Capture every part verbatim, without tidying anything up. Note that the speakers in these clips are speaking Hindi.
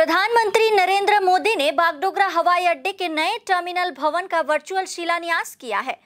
प्रधानमंत्री नरेंद्र मोदी ने बागडोगरा हवाई अड्डे के नए टर्मिनल भवन का वर्चुअल शिलान्यास किया है।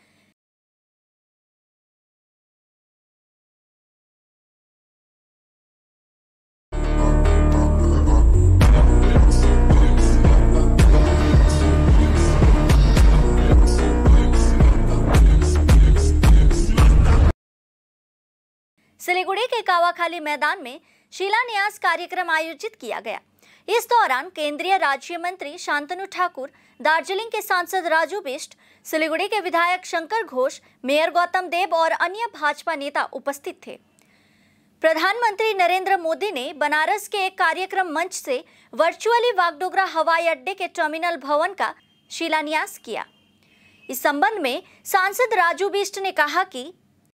सिलीगुड़ी के कावाखाली मैदान में शिलान्यास कार्यक्रम आयोजित किया गया। इस दौरान केंद्रीय राज्य मंत्री शांतनु ठाकुर, दार्जिलिंग के सांसद राजू बिष्ट, सिलीगुड़ी के विधायक शंकर घोष, मेयर गौतम देव और अन्य भाजपा नेता उपस्थित थे। प्रधानमंत्री नरेंद्र मोदी ने बनारस के एक कार्यक्रम मंच से वर्चुअली बागडोगरा हवाई अड्डे के टर्मिनल भवन का शिलान्यास किया। इस संबंध में सांसद राजू बिष्ट ने कहा कि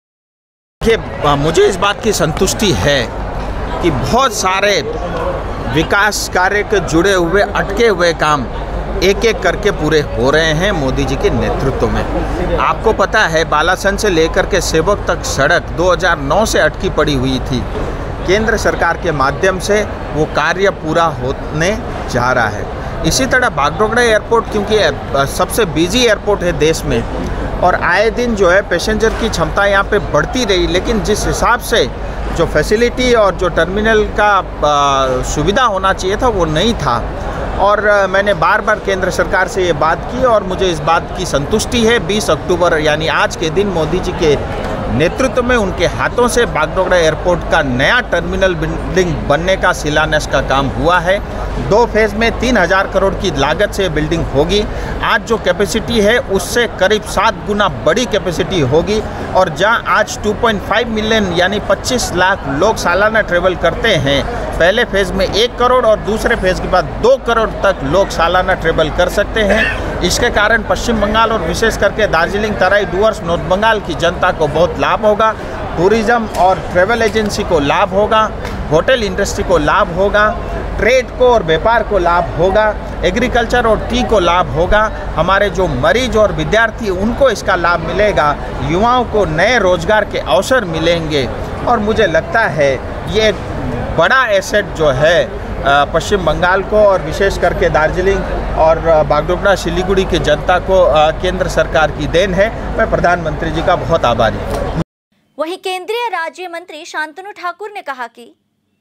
मुझे इस बात की संतुष्टि है कि बहुत सारे विकास कार्य के जुड़े हुए अटके हुए काम एक एक करके पूरे हो रहे हैं मोदी जी के नेतृत्व में। आपको पता है बालासन से लेकर के सेवक तक सड़क दो हज़ार नौ से अटकी पड़ी हुई थी। केंद्र सरकार के माध्यम से वो कार्य पूरा होने जा रहा है। इसी तरह बागडोगरा एयरपोर्ट क्योंकि सबसे बिजी एयरपोर्ट है देश में और आए दिन जो है पैसेंजर की क्षमता यहाँ पे बढ़ती रही, लेकिन जिस हिसाब से जो फैसिलिटी और जो टर्मिनल का सुविधा होना चाहिए था वो नहीं था। और मैंने बार बार केंद्र सरकार से ये बात की और मुझे इस बात की संतुष्टि है। बीस अक्टूबर यानी आज के दिन मोदी जी के नेतृत्व में उनके हाथों से बागडोगरा एयरपोर्ट का नया टर्मिनल बिल्डिंग बनने का शिलान्यास का काम हुआ है। दो फेज़ में तीन हज़ार करोड़ की लागत से बिल्डिंग होगी। आज जो कैपेसिटी है उससे करीब सात गुना बड़ी कैपेसिटी होगी और जहां आज दो पॉइंट पाँच मिलियन यानी पच्चीस लाख लोग सालाना ट्रेवल करते हैं, पहले फेज़ में एक करोड़ और दूसरे फेज़ के बाद दो करोड़ तक लोग सालाना ट्रेवल कर सकते हैं। इसके कारण पश्चिम बंगाल और विशेष करके दार्जिलिंग, तराई, डुवर्स, नॉर्थ बंगाल की जनता को बहुत लाभ होगा। टूरिज़्म और ट्रैवल एजेंसी को लाभ होगा, होटल इंडस्ट्री को लाभ होगा, ट्रेड को और व्यापार को लाभ होगा, एग्रीकल्चर और टी को लाभ होगा। हमारे जो मरीज और विद्यार्थी उनको इसका लाभ मिलेगा, युवाओं को नए रोजगार के अवसर मिलेंगे और मुझे लगता है ये एक बड़ा एसेट जो है पश्चिम बंगाल को और विशेष करके दार्जिलिंग और बागडोगरा सिलीगुड़ी की जनता को केंद्र सरकार की देन है। मैं प्रधानमंत्री जी का बहुत आभारी हूँ। वहीं केंद्रीय राज्य मंत्री शांतनु ठाकुर ने कहा कि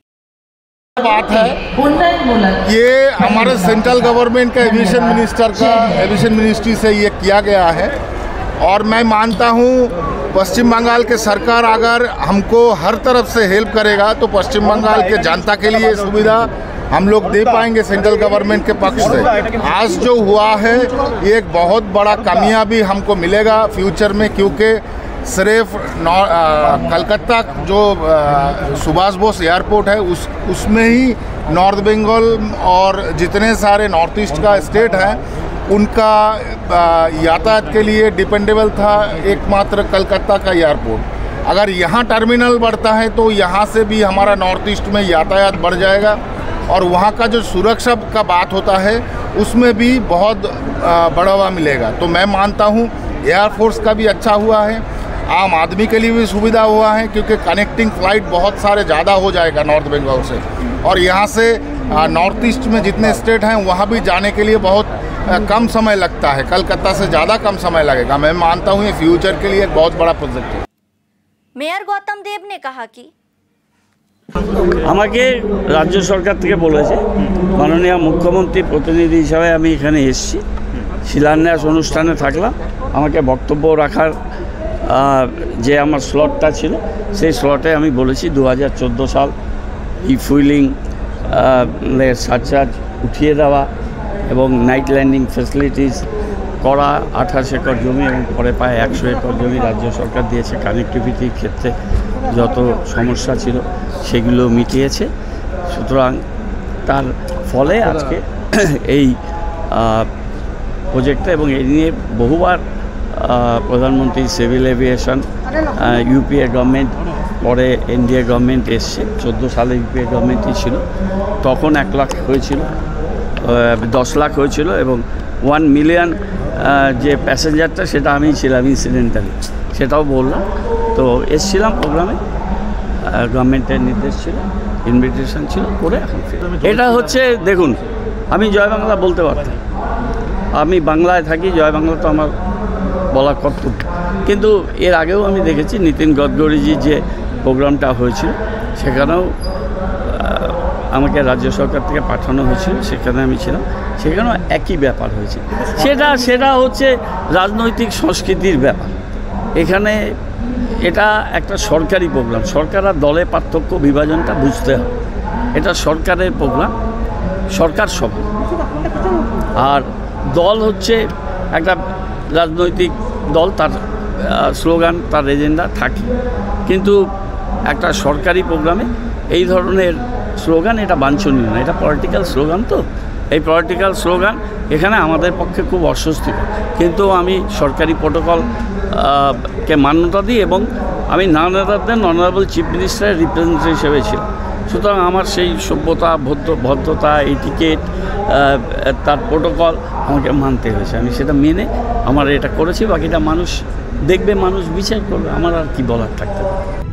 बात है ये हमारे सेंट्रल गवर्नमेंट का एविएशन मिनिस्टर का एविएशन मिनिस्ट्री से ये किया गया है और मैं मानता हूँ पश्चिम बंगाल के सरकार अगर हमको हर तरफ से हेल्प करेगा तो पश्चिम बंगाल के जनता के लिए सुविधा हम लोग दे पाएंगे सेंट्रल गवर्नमेंट के पक्ष से। आज जो हुआ है ये एक बहुत बड़ा कामयाबी हमको मिलेगा फ्यूचर में, क्योंकि सिर्फ कलकत्ता जो सुभाष बोस एयरपोर्ट है उस उसमें ही नॉर्थ बंगाल और जितने सारे नॉर्थ ईस्ट का स्टेट है उनका यातायात के लिए डिपेंडेबल था एकमात्र कलकत्ता का एयरपोर्ट। अगर यहाँ टर्मिनल बढ़ता है तो यहाँ से भी हमारा नॉर्थ ईस्ट में यातायात बढ़ जाएगा और वहाँ का जो सुरक्षा का बात होता है उसमें भी बहुत बढ़ावा मिलेगा। तो मैं मानता हूँ एयरफोर्स का भी अच्छा हुआ है, आम आदमी के लिए भी सुविधा हुआ है, क्योंकि कनेक्टिंग फ़्लाइट बहुत सारे ज़्यादा हो जाएगा नॉर्थ बंगाल से और यहाँ से नॉर्थ ईस्ट में जितने स्टेट हैं वहाँ भी जाने के लिए बहुत कम समय लगता है, कलकत्ता से ज़्यादा कम समय लगेगा। मैं मानता हूँ ये फ्यूचर के लिए एक बहुत बड़ा प्रोजेक्ट है। मेयर गौतम देव ने कहा कि আমাকে রাজ্য সরকার থেকে বলেছে মাননীয় মুখ্যমন্ত্রী প্রতিনিধি হিসাবে আমি এখানে এসেছি, শিলান্যাস অনুষ্ঠানে থাকলাম। আমাকে বক্তব্য রাখার যে আমার স্লটটা ছিল সেই স্লটে আমি বলেছি দু হাজার চোদ্দো সাল রিফুয়েলিং সারচার্জ উঠিয়ে দেওয়া এবং নাইট ল্যান্ডিং ফ্যাসিলিটিস করা, আঠাশ একর জমি এবং পরে প্রায় একশো একর জমি রাজ্য সরকার দিয়েছে। কানেক্টিভিটির ক্ষেত্রে যত সমস্যা ছিল সেগুলো মিটিয়েছে। সুতরাং তার ফলে আজকে এই প্রজেক্টটা এবং এই নিয়ে বহুবার প্রধানমন্ত্রী সিভিল এভিয়েশন ইউপিএ গভর্নমেন্ট, পরে এনডিএ গভর্নমেন্ট এসছে। চোদ্দো সালে ইউপিএ গভর্নমেন্টই ছিল, তখন এক লাখ হয়েছিল, দশ লাখ হয়েছিল এবং ওয়ান মিলিয়ন যে প্যাসেঞ্জারটা সেটা আমিই ছিলাম ইনসিডেন্টালি, সেটাও বললাম। তো এসছিলাম প্রোগ্রামে, গভর্নমেন্টের নির্দেশ ছিল, ইনভিটেশন ছিল, করে এখন এটা হচ্ছে দেখুন, আমি জয় বাংলা বলতে পারতাম, আমি বাংলায় থাকি, জয় বাংলা তো আমার বলা কর্তব্য, কিন্তু এর আগেও আমি দেখেছি নীতিন গডকরিজির যে প্রোগ্রামটা হয়েছিল সেখানেও আমাকে রাজ্য সরকার থেকে পাঠানো হয়েছিল, সেখানে আমি ছিলাম, সেখানেও একই ব্যাপার হয়েছে। সেটা সেটা হচ্ছে রাজনৈতিক সংস্কৃতির ব্যাপার। এখানে এটা একটা সরকারি প্রোগ্রাম, সরকার আর দলে পার্থক্য বিভাজনটা বুঝতে হবে। এটা সরকারের প্রোগ্রাম, সরকার সভা, আর দল হচ্ছে একটা রাজনৈতিক দল, তার স্লোগান, তার এজেন্ডা থাকে, কিন্তু একটা সরকারি প্রোগ্রামে এই ধরনের স্লোগান এটা বাঞ্ছনীয় না। এটা পলিটিক্যাল স্লোগান, তো এই পলিটিক্যাল স্লোগান এখানে আমাদের পক্ষে খুব অস্বস্তিকর, কিন্তু আমি সরকারি প্রোটোকল কে মান্যতা দিই এবং আমি none other than honourable chief মিনিস্টারের রিপ্রেজেন্টেটিভ হিসেবে ছিলাম। সুতরাং আমার সেই সভ্যতা, ভদ্র ভদ্রতা, এটিকেট, তার প্রোটোকল আমাকে মানতে হয়েছে। আমি সেটা মেনে আমার এটা করেছি, বাকিটা মানুষ দেখবে, মানুষ বিচার করবে, আমার আর কি বলার থাকতে পারে।